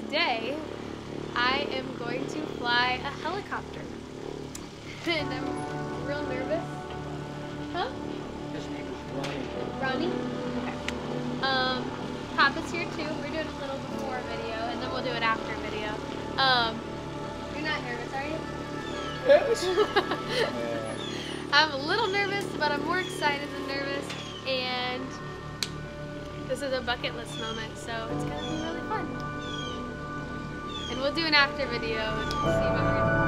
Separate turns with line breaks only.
today I am going to fly a helicopter. And I'm real nervous. Huh?
His name is Ronnie.
Ronnie? Okay. Papa's here too. We're doing a little before video and then we'll do an after video. You're not nervous, are you?
Yes.
I'm a little nervous, but I'm more excited than nervous, and this is a bucket list moment, so it's gonna be really fun. And we'll do an after video and see what we're gonna do.